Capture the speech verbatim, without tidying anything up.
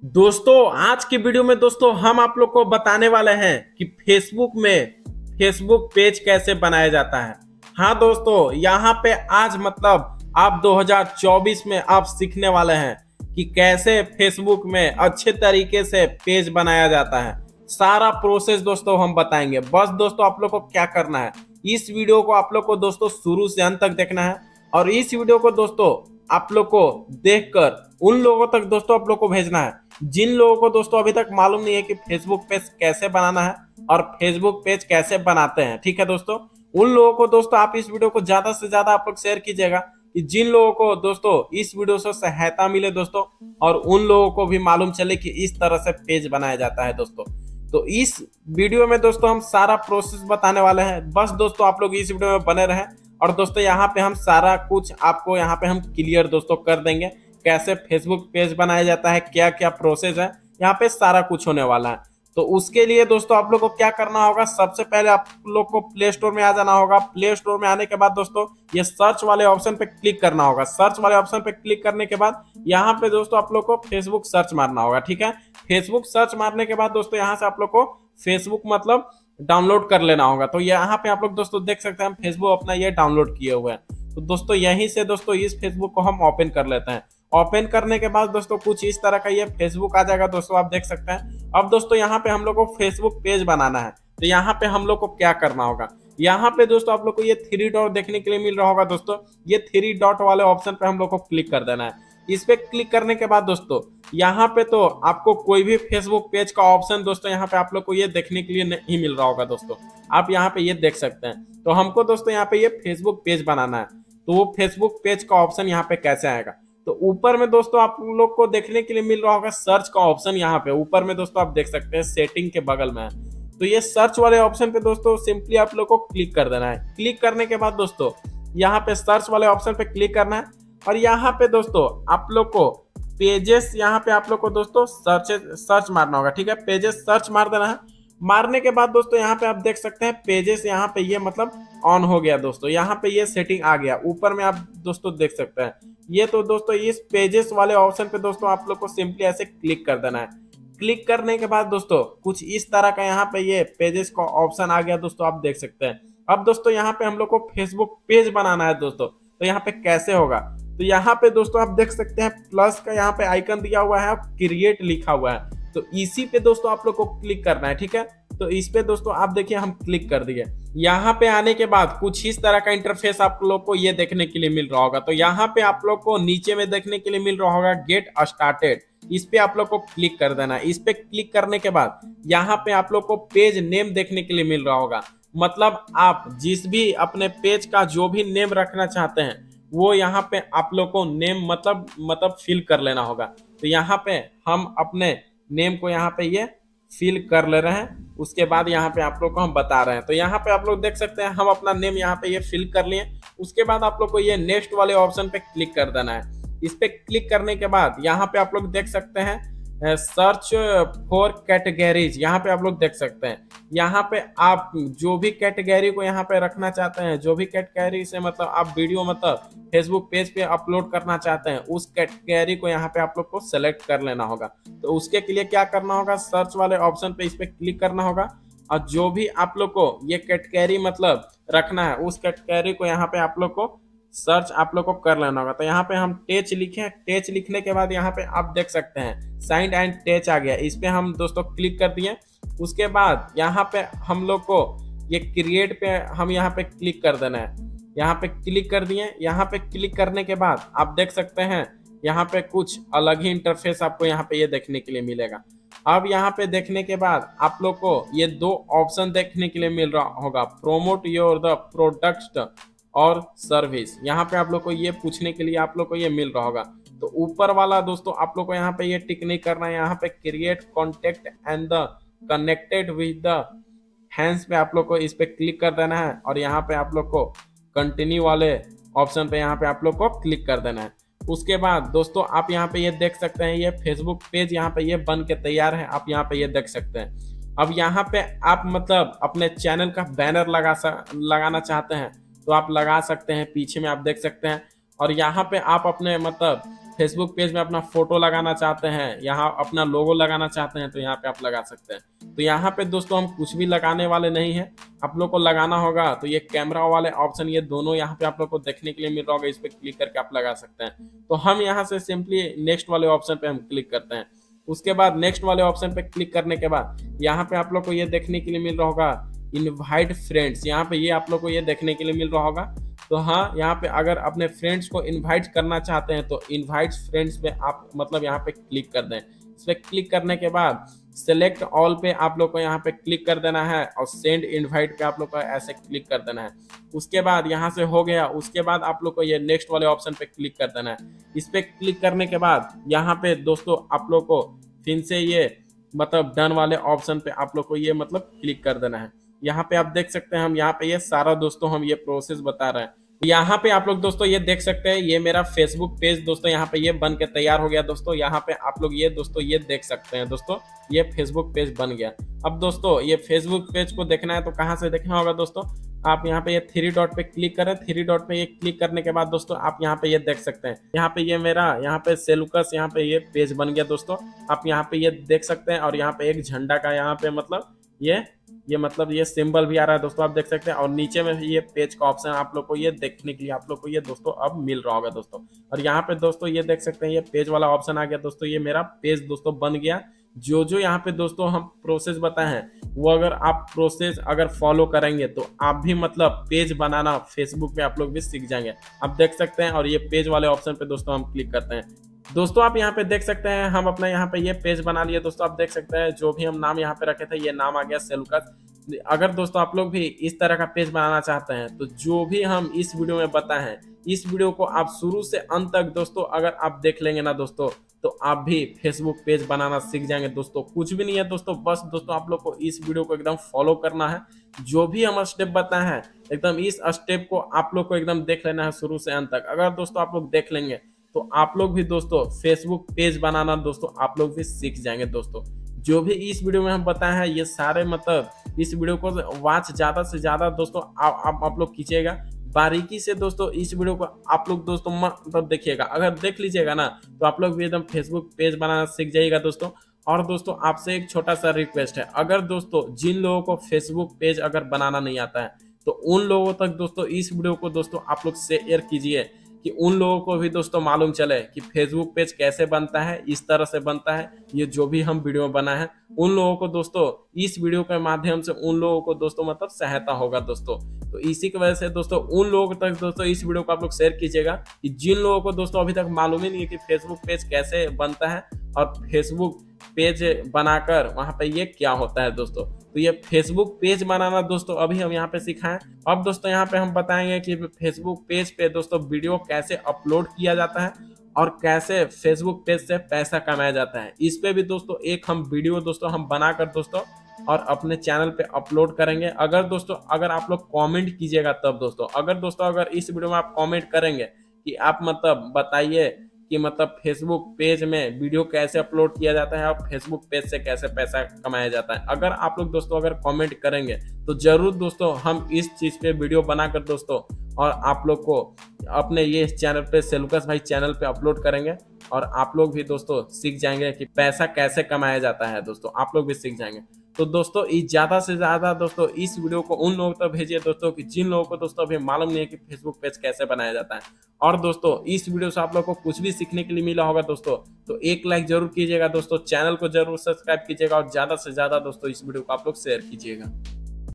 दोस्तों आज की वीडियो में दोस्तों हम आप लोग को बताने वाले हैं कि फेसबुक में फेसबुक पेज कैसे बनाया जाता है। हाँ दोस्तों, यहाँ पे आज मतलब आप दो हज़ार चौबीस में आप सीखने वाले हैं कि कैसे फेसबुक में अच्छे तरीके से पेज बनाया जाता है। सारा प्रोसेस दोस्तों हम बताएंगे। बस दोस्तों आप लोग को क्या करना है, इस वीडियो को आप लोग को दोस्तों शुरू से अंत तक देखना है और इस वीडियो को दोस्तों आप लोग को देखकर उन लोगों तक दोस्तों आप लोग को भेजना है जिन लोगों को दोस्तों अभी तक मालूम नहीं है कि फेसबुक पेज कैसे बनाना है और फेसबुक पेज कैसे बनाते हैं। ठीक है दोस्तों, उन लोगों को दोस्तों आप इस वीडियो को ज्यादा से ज्यादा आप लोग शेयर कीजिएगा कि जिन लोगों को दोस्तों इस वीडियो से सहायता मिले दोस्तों और उन लोगों को भी मालूम चले कि इस तरह से पेज बनाया जाता है दोस्तों। तो इस वीडियो में दोस्तों हम सारा प्रोसेस बताने वाले हैं। बस दोस्तों आप लोग इस वीडियो में बने रहें और दोस्तों यहाँ पे हम सारा कुछ आपको यहाँ पे हम क्लियर दोस्तों कर देंगे कैसे फेसबुक पेज बनाया जाता है, क्या क्या प्रोसेस है, यहाँ पे सारा कुछ होने वाला है। तो उसके लिए दोस्तों आप लोग को क्या करना होगा, सबसे पहले आप लोग को प्ले स्टोर में आ जाना होगा। प्ले स्टोर में आने के बाद दोस्तों ये सर्च वाले ऑप्शन पे क्लिक करना होगा। सर्च वाले ऑप्शन पे क्लिक करने के बाद यहाँ पे दोस्तों आप लोग को फेसबुक सर्च मारना होगा। ठीक है, फेसबुक सर्च मारने के बाद दोस्तों यहाँ से आप लोग को फेसबुक मतलब डाउनलोड कर लेना होगा। तो यहाँ पे आप लोग दोस्तों देख सकते हैं फेसबुक अपना ये डाउनलोड किए हुए हैं। तो दोस्तों यहीं से दोस्तों इस फेसबुक को हम ओपन कर लेते हैं। ओपन करने के बाद दोस्तों कुछ इस तरह का ये फेसबुक आ जाएगा दोस्तों, आप देख सकते हैं। अब दोस्तों यहाँ पे हम लोग को फेसबुक पेज बनाना है। तो यहाँ पे हम लोग को क्या करना होगा, यहाँ पे दोस्तों आप लोग को ये थ्री डॉट देखने के लिए मिल रहा होगा दोस्तों। ये थ्री डॉट वाले ऑप्शन पे हम लोग को क्लिक कर देना है। इस पे क्लिक करने के बाद दोस्तों यहाँ पे तो आपको कोई भी फेसबुक पेज का ऑप्शन दोस्तों यहाँ पे आप लोग को ये देखने के लिए नहीं मिल रहा होगा दोस्तों। आप यहाँ पे ये देख सकते हैं। तो हमको दोस्तों यहाँ पे ये फेसबुक पेज बनाना है। तो वो फेसबुक पेज का ऑप्शन यहाँ पे कैसे आएगा, तो ऊपर में दोस्तों आप लोग को देखने के लिए मिल रहा होगा सर्च का ऑप्शन। यहाँ पे ऊपर में दोस्तों आप देख सकते हैं सेटिंग के बगल में है। तो ये सर्च वाले ऑप्शन पे दोस्तों सिंपली आप लोग को क्लिक कर देना है। क्लिक करने के बाद दोस्तों यहाँ पे सर्च वाले ऑप्शन पे क्लिक करना है और यहाँ पे दोस्तों आप लोग को पेजेस यहाँ पे आप लोग को दोस्तों सर्च सर्च मारना होगा। ठीक है, पेजेस सर्च मार देना है। मारने के बाद दोस्तों यहाँ पे आप देख सकते हैं पेजेस यहाँ पे ये मतलब ऑन हो गया दोस्तों। यहाँ पे ये सेटिंग आ गया। ऊपर में आप दोस्तों देख सकते हैं ये। तो दोस्तों इस पेजेस वाले ऑप्शन पे दोस्तों आप लोग को सिंपली ऐसे क्लिक कर देना है। क्लिक करने के बाद दोस्तों कुछ इस तरह का यहाँ पे ये पेजेस का ऑप्शन आ गया दोस्तों, आप देख सकते हैं। अब दोस्तों यहाँ पे हम लोग को फेसबुक पेज बनाना है दोस्तों। तो यहाँ पे कैसे होगा, तो यहाँ पे दोस्तों आप देख सकते हैं प्लस का यहाँ पे आइकन दिया हुआ है, क्रिएट लिखा हुआ है। तो इसी पे दोस्तों आप लोग को क्लिक करना है। ठीक है, तो इस पे दोस्तों आप देखिए हम क्लिक कर दिए। यहाँ पे आने के बाद कुछ इस तरह का इंटरफेस आप लोग को ये देखने के लिए मिल रहा होगा। तो यहाँ पे आप लोग को नीचे में देखने के लिए मिल रहा होगा गेट स्टार्टेड। इस पे आप लोग को क्लिक कर देना है। इस पे क्लिक करने के बाद यहाँ पे आप लोग को पेज नेम देखने के लिए मिल रहा होगा। मतलब आप जिस भी अपने पेज का जो भी नेम रखना चाहते हैं वो यहाँ पे आप लोग को नेम मतलब मतलब फिल कर लेना होगा। तो यहाँ पे हम अपने नेम को यहाँ पे ये फिल कर ले रहे हैं। उसके बाद यहाँ पे आप लोग को हम बता रहे हैं। तो यहाँ पे आप लोग देख सकते हैं हम अपना नेम यहाँ पे ये फिल कर लिए। उसके बाद आप लोग को ये नेक्स्ट वाले ऑप्शन पे क्लिक कर देना है। इस पे क्लिक करने के बाद यहाँ पे आप लोग देख सकते हैं सर्च फॉर कैटेगरीज। यहाँ पे आप लोग देख सकते हैं यहाँ पे आप जो भी कैटेगरी को यहाँ पे रखना चाहते हैं, जो भी कैटेगरी से मतलब आप वीडियो मतलब फेसबुक पेज पे अपलोड करना चाहते हैं उस कैटेगरी को यहाँ पे आप लोग को सेलेक्ट कर लेना होगा। तो उसके लिए क्या करना होगा, सर्च वाले ऑप्शन पे इस पे क्लिक करना होगा और जो भी आप लोग को ये कैटेगरी मतलब रखना है उस कैटेगरी को यहाँ पे आप लोग को सर्च आप लोग को कर लेना होगा। तो यहाँ पे हम टेच लिखे। टेच लिखने के बाद यहाँ पे आप देख सकते हैं साइंड एंड टेच आ गया। इस पे हम दोस्तों क्लिक कर दिए। उसके बाद यहाँ पे हम लोग को ये क्रिएट पे हम यहाँ पे क्लिक कर देना है। यहाँ पे क्लिक कर दिए। यहाँ पे क्लिक करने के बाद आप देख सकते हैं यहाँ पे कुछ अलग ही इंटरफेस आपको यहाँ पे ये देखने के लिए मिलेगा। अब यहाँ पे देखने के बाद आप लोग को ये दो ऑप्शन देखने के लिए मिल रहा होगा, प्रोमोट योर द प्रोडक्ट और सर्विस। यहाँ पे आप लोग को ये पूछने के लिए आप लोग को ये मिल रहा होगा। तो ऊपर वाला दोस्तों आप लोग को यहाँ पे ये टिक नहीं करना है। यहाँ पे create contact and the connected with the hands पे आप लोग को इस पे क्लिक कर देना है और यहाँ पे आप लोग को कंटिन्यू वाले ऑप्शन पे यहाँ पे आप लोग को क्लिक कर देना है। उसके बाद दोस्तों आप यहाँ पे ये देख सकते हैं ये फेसबुक पेज यहाँ पे ये बन के तैयार है। आप यहाँ पे ये देख सकते हैं। अब यहाँ पे आप मतलब अपने चैनल का बैनर लगा लगाना चाहते हैं तो आप लगा सकते हैं। पीछे में आप देख सकते हैं और यहाँ पे आप अपने मतलब फेसबुक पेज में अपना फोटो लगाना चाहते हैं, यहाँ अपना लोगो लगाना चाहते हैं तो यहाँ पे आप लगा सकते हैं। तो यहाँ पे दोस्तों हम कुछ भी लगाने वाले नहीं है, आप लोग को लगाना होगा तो ये कैमरा वाले ऑप्शन ये दोनों यहाँ पे आप लोग को देखने के लिए मिल रहा होगा, इस पे क्लिक करके आप लगा सकते हैं। तो हम यहाँ से सिंपली नेक्स्ट वाले ऑप्शन पे हम क्लिक करते हैं। उसके बाद नेक्स्ट वाले ऑप्शन पे क्लिक करने के बाद यहाँ पे आप लोग को ये देखने के लिए मिल रहा होगा इनवाइट फ्रेंड्स, यहाँ पे ये आप लोग को ये देखने के लिए मिल रहा होगा। तो हाँ, यहाँ पे अगर अपने फ्रेंड्स को इनवाइट करना चाहते हैं तो इनवाइट फ्रेंड्स पे आप मतलब यहाँ पे क्लिक कर दें। इस पे क्लिक करने के बाद सेलेक्ट ऑल पे आप लोग को यहाँ पे क्लिक कर देना है और सेंड इनवाइट पे आप लोग को ऐसे क्लिक कर देना है। उसके बाद यहाँ से हो गया, उसके बाद आप लोग को ये नेक्स्ट वाले ऑप्शन पे क्लिक कर देना है। इस पे क्लिक करने के बाद यहाँ पे दोस्तों आप लोग को फिर से ये मतलब डन वाले ऑप्शन पे आप लोग को ये मतलब क्लिक कर देना है। यहाँ पे आप देख सकते हैं हम यहाँ पे ये सारा दोस्तों हम ये प्रोसेस बता रहे हैं। यहाँ पे आप लोग दोस्तों ये देख सकते हैं ये मेरा फेसबुक पेज दोस्तों यहाँ पे ये बन के तैयार हो गया दोस्तों। यहाँ पे आप लोग ये दोस्तों ये देख सकते हैं दोस्तों ये फेसबुक पेज बन गया। अब दोस्तों ये फेसबुक पेज को देखना है तो कहाँ से देखना होगा दोस्तों, आप यहाँ पे ये थ्री डॉट पे क्लिक करें। थ्री डॉट पे ये क्लिक करने के बाद दोस्तों आप यहाँ पे ये देख सकते हैं यहाँ पे ये मेरा यहाँ पे सेलुकस यहाँ पे ये पेज बन गया दोस्तों। आप यहाँ पे ये देख सकते हैं और यहाँ पे एक झंडा का यहाँ पे मतलब ये ये मतलब ये सिंबल भी आ रहा है दोस्तों, आप देख सकते हैं। और नीचे में भी ये पेज का ऑप्शन आप लोग को ये देखने के लिए आप लोग को ये दोस्तों अब मिल रहा होगा दोस्तों। और यहाँ पे दोस्तों ये देख सकते हैं ये पेज वाला ऑप्शन आ गया दोस्तों, ये मेरा पेज दोस्तों बन गया। जो जो यहाँ पे दोस्तों हम प्रोसेस बताए हैं वो अगर आप प्रोसेस अगर फॉलो करेंगे तो आप भी मतलब पेज बनाना फेसबुक पे आप लोग भी सीख जाएंगे। आप देख सकते हैं और ये पेज वाले ऑप्शन पे दोस्तों हम क्लिक करते हैं। दोस्तों आप यहाँ पे देख सकते हैं हम अपना यहाँ पे ये पेज बना लिए दोस्तों। आप देख सकते हैं जो भी हम नाम यहाँ पे रखे थे ये नाम आ गया सेलुकस। अगर दोस्तों आप लोग भी इस तरह का पेज बनाना चाहते हैं तो जो भी हम इस वीडियो में बताए हैं इस वीडियो को आप शुरू से अंत तक दोस्तों अगर आप देख लेंगे ना दोस्तों तो आप भी फेसबुक पेज बनाना सीख जाएंगे दोस्तों। कुछ भी नहीं है दोस्तों, बस दोस्तों आप लोग को इस वीडियो को एकदम फॉलो करना है। जो भी हम स्टेप बताए हैं एकदम इस स्टेप को आप लोग को एकदम देख लेना है शुरू से अंत तक। अगर दोस्तों आप लोग देख लेंगे तो आप लोग भी दोस्तों फेसबुक पेज बनाना दोस्तों आप लोग भी सीख जाएंगे दोस्तों। जो भी इस वीडियो में हम बताए हैं ये सारे मतलब इस वीडियो को वॉच ज्यादा से ज्यादा दोस्तों आप आप, आप लोग कीजिएगा बारीकी से दोस्तों। इस वीडियो को आप लोग दोस्तों मतलब देखिएगा, अगर देख लीजिएगा ना तो आप लोग भी एकदम फेसबुक पेज बनाना सीख जाइएगा दोस्तों। और दोस्तों आपसे एक छोटा सा रिक्वेस्ट है, अगर दोस्तों जिन लोगों को फेसबुक पेज अगर बनाना नहीं आता है तो उन लोगों तक दोस्तों इस वीडियो को दोस्तों आप लोग शेयर कीजिए कि उन लोगों को भी दोस्तों मालूम चले कि फेसबुक पेज कैसे बनता है, इस तरह से बनता है। ये जो भी हम वीडियो बनाए हैं उन लोगों को दोस्तों इस वीडियो के माध्यम से उन लोगों को दोस्तों मतलब सहायता होगा दोस्तों। तो इसी की वजह से दोस्तों उन लोगों तक दोस्तों इस वीडियो को आप लोग शेयर कीजिएगा कि जिन लोगों को दोस्तों अभी तक मालूम ही नहीं है कि फेसबुक पेज कैसे बनता है और फेसबुक पेज बनाकर वहां पे ये क्या होता है दोस्तों। तो ये फेसबुक पेज बनाना दोस्तों अभी हम यहाँ पे सिखाएं। अब दोस्तों यहाँ पे हम बताएंगे कि फेसबुक पेज पे दोस्तों वीडियो कैसे अपलोड किया जाता है और कैसे फेसबुक पेज से पैसा कमाया जाता है। इस पे भी दोस्तों एक हम वीडियो दोस्तों हम बनाकर दोस्तों और अपने चैनल पे अपलोड करेंगे। अगर दोस्तों अगर आप लोग कमेंट कीजिएगा तब दोस्तों, अगर दोस्तों अगर इस वीडियो में आप कमेंट करेंगे कि आप मतलब बताइए कि मतलब फेसबुक पेज में वीडियो कैसे अपलोड किया जाता है और फेसबुक पेज से कैसे पैसा कमाया जाता है, अगर आप लोग दोस्तों अगर कमेंट करेंगे तो जरूर दोस्तों हम इस चीज पे वीडियो बनाकर दोस्तों और आप लोग को अपने ये चैनल पे सेलुकस भाई चैनल पे अपलोड करेंगे और आप लोग भी दोस्तों सीख जाएंगे कि पैसा कैसे कमाया जाता है दोस्तों, आप लोग भी सीख जाएंगे। तो दोस्तों इस ज्यादा से ज्यादा दोस्तों इस वीडियो को उन लोगों तक भेजिए दोस्तों कि जिन लोगों को दोस्तों अभी मालूम नहीं है कि फेसबुक पेज कैसे बनाया जाता है। और दोस्तों इस वीडियो से आप लोग को कुछ भी सीखने के लिए मिला होगा दोस्तों तो एक लाइक जरूर कीजिएगा दोस्तों, चैनल को जरूर सब्सक्राइब कीजिएगा और ज्यादा से ज्यादा दोस्तों इस वीडियो को आप लोग शेयर कीजिएगा।